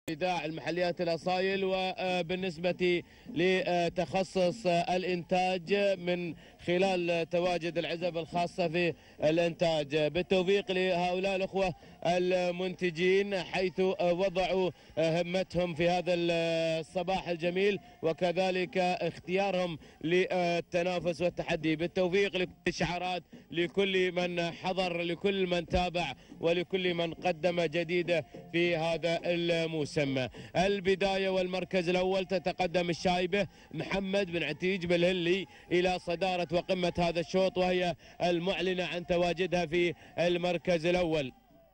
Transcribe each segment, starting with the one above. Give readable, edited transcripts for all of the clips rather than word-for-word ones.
إذاع المحليات الأصايل. وبالنسبة لتخصص الإنتاج من خلال تواجد العزب الخاصة في الإنتاج، بالتوفيق لهؤلاء الأخوة المنتجين حيث وضعوا همتهم في هذا الصباح الجميل، وكذلك اختيارهم للتنافس والتحدي. بالتوفيق لكل الشعارات، لكل من حضر، لكل من تابع، ولكل من قدم جديد في هذا الموسم. البداية والمركز الأول تتقدم الشايبة محمد بن عتيج بالهلي إلى صدارة وقمة هذا الشوط، وهي المعلنة عن تواجدها في المركز الأول.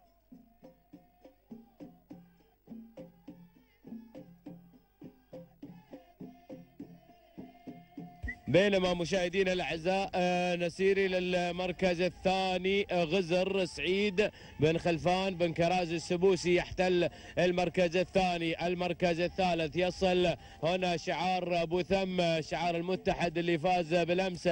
بينما مشاهدينا الاعزاء نسير الى المركز الثاني غزر سعيد بن خلفان بن كراز السبوسي يحتل المركز الثاني. المركز الثالث يصل هنا شعار ابو ثم، شعار المتحد اللي فاز بالامس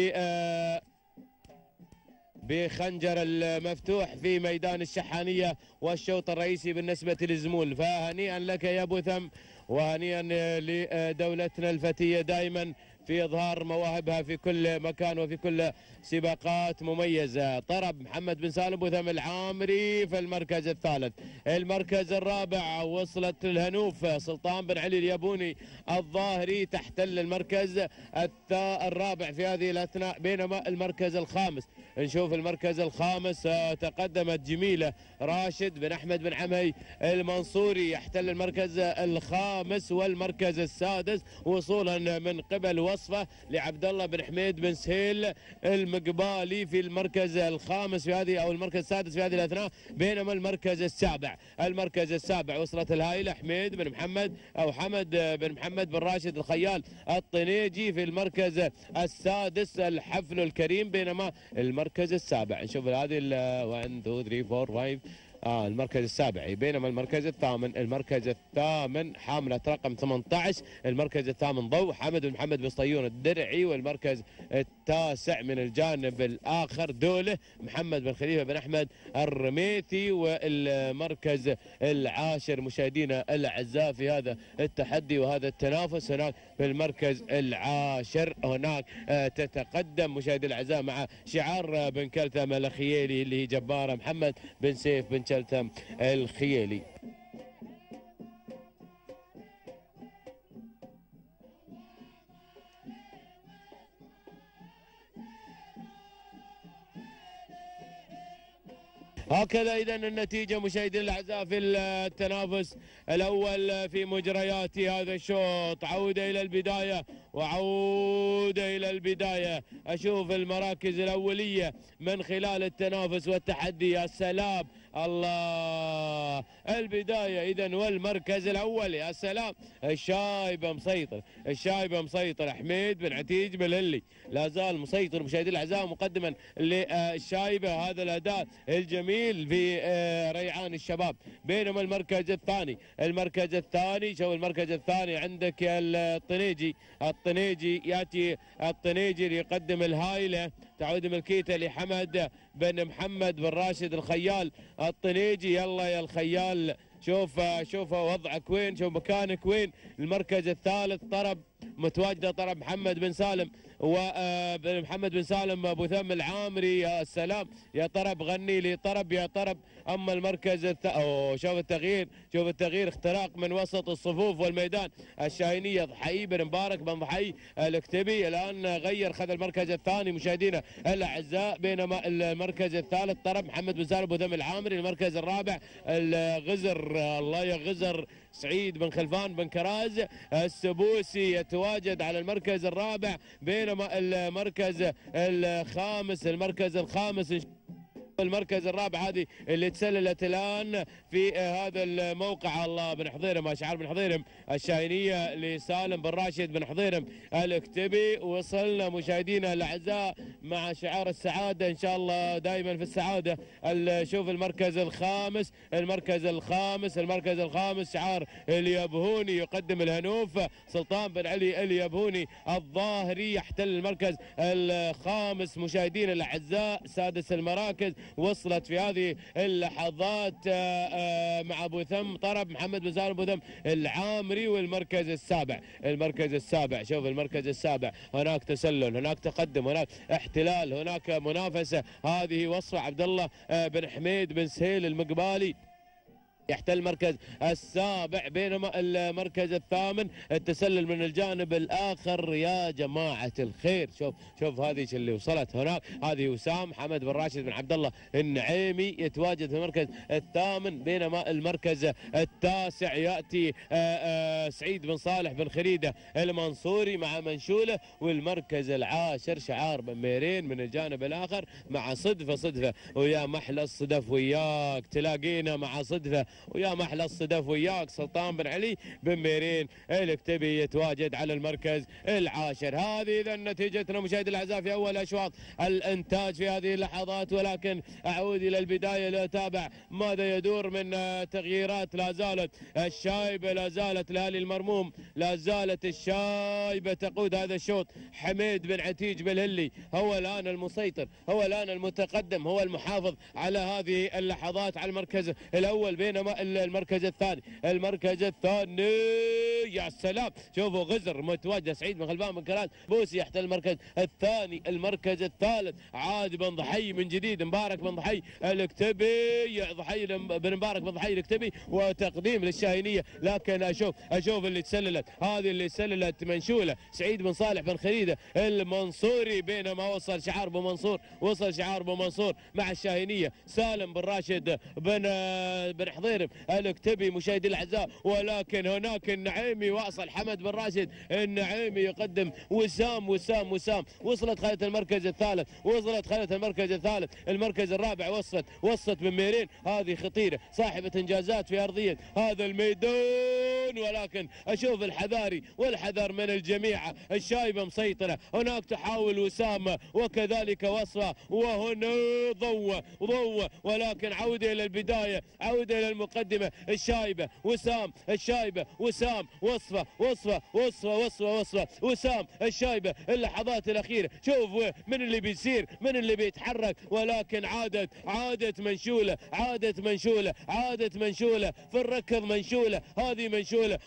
بخنجر المفتوح في ميدان الشحانيه والشوط الرئيسي بالنسبه للزمول. فهنيئا لك يا ابو ثم، وهنيئا لدولتنا الفتيه دائما في إظهار مواهبها في كل مكان وفي كل سباقات مميزة. طرب محمد بن سالم بوثم العامري في المركز الثالث. المركز الرابع وصلت الهنوف سلطان بن علي اليابوني الظاهري تحتل المركز الرابع في هذه الأثناء. بينما المركز الخامس، نشوف المركز الخامس تقدمت جميلة راشد بن أحمد بن عمي المنصوري يحتل المركز الخامس والمركز السادس، وصولا من قبل وصفه لعبد الله بن حميد بن سهيل المقبالي في المركز الخامس في هذه او المركز السادس في هذه الاثناء. بينما المركز السابع وصلت الهائله حميد بن محمد او حمد بن محمد بن راشد الخيال الطنيجي في المركز السادس الحفل الكريم. بينما المركز السابع نشوف هذه 1 2 3 4 5 المركز السابع. بينما المركز الثامن حاملة رقم 18، المركز الثامن ضوء حمد بن محمد بن صيون الدرعي. والمركز التاسع من الجانب الآخر دوله محمد بن خليفة بن أحمد الرميثي. والمركز العاشر مشاهدينا الأعزاء في هذا التحدي وهذا التنافس هناك في المركز العاشر هناك تتقدم مشاهدينا الأعزاء مع شعار بن كلثم الخيالي اللي هي جبارة محمد بن سيف بن كلثم الخيالي. هكذا إذا النتيجة مشاهدينا الأعزاء في التنافس الأول في مجريات هذا الشوط. عودة إلى البداية وعودة إلى البداية، أشوف المراكز الأولية من خلال التنافس والتحدي. يا سلام، الله البداية إذا والمركز الأول. يا سلام، الشايبة مسيطر حميد بن عتيج بالهلي لا زال مسيطر مشاهدينا الأعزاء مقدما للشايبة هذا الأداء الجميل في ريعان الشباب. بينما المركز الثاني شوف المركز الثاني عندك الطنيجي ياتي الطنيجي ليقدم الهايله، تعود ملكيته لحمد بن محمد بن راشد الخيال الطنيجي. يلا يا الخيال، شوف وضعك وين، شوف مكانك وين. المركز الثالث طرب متواجده طرب محمد بن سالم ومحمد بن سالم ابو ثم العامري. يا سلام يا طرب، غني لي طرب يا طرب. اما المركز شوف التغيير اختراق من وسط الصفوف والميدان. الشاهينيه ضحي بن مبارك بن ضحي الاكتبي الان غير، خذ المركز الثاني مشاهدينا الاعزاء. بينما المركز الثالث طرب محمد بن سالم ابو ثم العامري. المركز الرابع الغزر، الله يا غزر، سعيد بن خلفان بن كراز السبوسي يتواجد على المركز الرابع. بينما المركز الخامس المركز الرابع هذه اللي تسللت الان في هذا الموقع. الله بن حضيرم، شعار بن حضيرم الشاهينيه لسالم بن راشد بن حضيرم الاكتبي. وصلنا مشاهدينا الاعزاء مع شعار السعاده ان شاء الله دائما في السعاده. شوف المركز الخامس شعار اليابهوني يقدم الهنوف سلطان بن علي اليابهوني الظاهري يحتل المركز الخامس مشاهدينا الاعزاء. سادس المراكز وصلت في هذه اللحظات مع ابو ثم طرب محمد بن سالم ابو ثم العامري، والمركز السابع. المركز السابع، شوف المركز السابع، هناك تسلل، هناك تقدم، هناك احتلال، هناك منافسه. هذه وصفه عبد الله بن حميد بن سهيل المقبالي يحتل المركز السابع، بينما المركز الثامن التسلل من الجانب الاخر. يا جماعه الخير، شوف هذه اللي وصلت هناك، هذه وسام حمد بن راشد بن عبد الله النعيمي يتواجد في المركز الثامن، بينما المركز التاسع ياتي سعيد بن صالح بن خريده المنصوري مع منشوله، والمركز العاشر شعار بن ميرين من الجانب الاخر مع صدفه. ويا محلى الصدف وياك تلاقينا مع صدفه، ويا محلى الصدف وياك سلطان بن علي بن ميرين الكتبي يتواجد على المركز العاشر. هذه اذا نتيجتنا مشاهدي الاعزاء في اول اشواط الانتاج في هذه اللحظات، ولكن اعود الى البدايه لاتابع ماذا يدور من تغييرات. لا زالت الشايبه، لا زالت الاهلي المرموم، لا زالت الشايبه تقود هذا الشوط. حميد بن عتيج بالهلي هو الان المسيطر، هو الان المتقدم، هو المحافظ على هذه اللحظات على المركز الاول، بينما المركز الثاني، المركز الثاني يا سلام، شوفوا غزر متواجد، سعيد بن غلبان بن كراد بوسي يحتل المركز الثاني. المركز الثالث عاد بن ضحي من جديد، مبارك بن ضحي الكتبي، ضحي بن مبارك بن ضحي الكتبي، وتقديم للشاهينيه. لكن اشوف اللي تسللت، هذه اللي سللت منشوله سعيد بن صالح بن خريده المنصوري، بينما وصل شعار بن منصور، وصل شعار بن منصور مع الشاهينيه. سالم بن راشد بن حضيرم الكتبي مشاهدي الاعزاء، ولكن هناك النعيمي واصل حمد بن راشد النعيمي يقدم وسام. وصلت خالة المركز الثالث، وصلت خالة المركز الثالث. المركز الرابع وصلت بن ميرين، هذه خطيره صاحبه انجازات في ارضيه هذا الميدان، ولكن اشوف الحذاري والحذر من الجميع. الشايبه مسيطره، هناك تحاول وسام وكذلك وصفه، وهنا ضوء، ولكن عوده الى البدايه، عوده الى المقدمه. الشايبه وسام، الشايبه وسام، وصفه وسام، الشايبه اللحظات الاخيره. شوف من اللي بيصير، من اللي بيتحرك، ولكن عادت منشوله في الركض. منشوله، هذه منشوله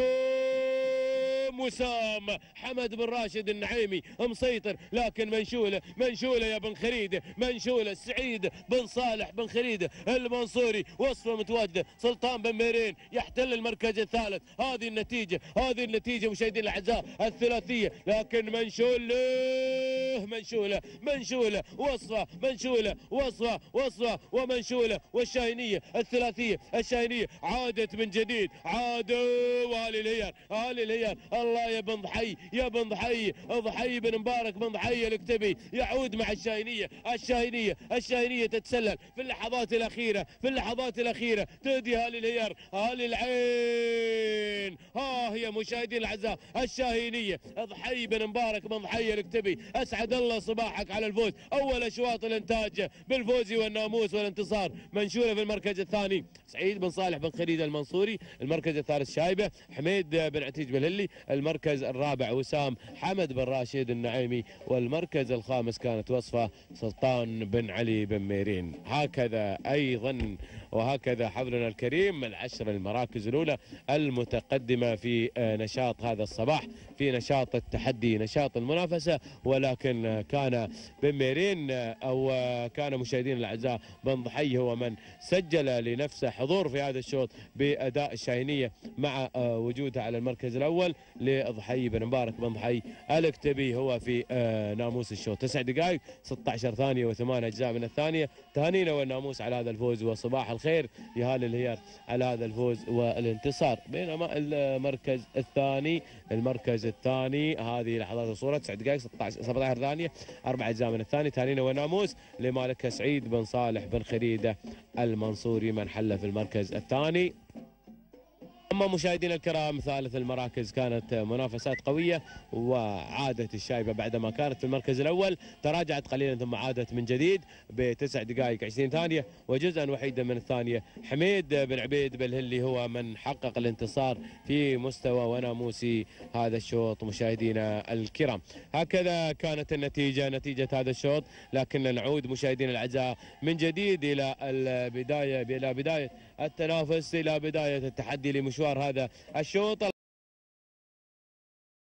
وسام حمد بن راشد النعيمي مسيطر، لكن منشوله يا بن خريده، منشوله سعيد بن صالح بن خريده المنصوري، وصفه متواجده. سلطان بن ميرين يحتل المركز الثالث. هذه النتيجه مشاهدينا الاعزاء الثلاثيه، لكن منشوله وصفه، ومنشوله والشاهينيه الثلاثيه. الشاهينيه عادت من جديد، وآل الهيار الله يا بن ضحي، ضحي بن مبارك بن ضحي الكتبي يعود مع الشاهينيه تتسلل في اللحظات الاخيره، تهدي آل الهيار، آل العين. هي مشاهدين الاعزاء الشاهينيه، ضحي بن مبارك بن ضحي الكتبي، اسعد الله صباحك على الفوز. اول اشواط الانتاج بالفوز والناموس والانتصار. منشوره في المركز الثاني سعيد بن صالح بن خريده المنصوري، المركز الثالث شايبه حميد بن عتيج بالهلي، المركز الرابع وسام حمد بن راشد النعيمي، والمركز الخامس كانت وصفه سلطان بن علي بن ميرين. هكذا ايضا وهكذا حضرنا الكريم العشر المراكز الاولى المتقدمه في نشاط هذا الصباح، في نشاط التحدي، نشاط المنافسه. ولكن كان بن ميرين او كان مشاهدينا الاعزاء بن ضحي هو من سجل لنفسه حضور في هذا الشوط باداء الشاهينيه مع وجودها على المركز الاول لضحي بن مبارك بن ضحي الكتبي هو في ناموس الشوط. 9 دقائق 16 ثانيه و8 اجزاء من الثانيه. تهانينا والناموس على هذا الفوز، وصباح الخير يا آل الهيار على هذا الفوز والانتصار. بينما المركز الثاني هذه لحظات الصوره 9 دقائق 17 ثانيه 4 اجزاء من الثانيه. تهانينا والناموس لمالك سعيد بن صالح بن خريده المنصوري من حل في المركز الثاني. أما مشاهدينا الكرام، ثالث المراكز كانت منافسات قوية، وعادت الشايبة بعدما كانت في المركز الأول تراجعت قليلا ثم عادت من جديد ب9 دقائق 20 ثانية وجزءا وحيدا من الثانية. حميد بن عبيد بالهلي هو من حقق الانتصار في مستوى وناموسي هذا الشوط مشاهدينا الكرام. هكذا كانت النتيجة، نتيجة هذا الشوط. لكن نعود مشاهدينا الأعزاء من جديد إلى البداية، إلى بداية التنافس، إلى بداية التحدي لمشوار هذا الشوط.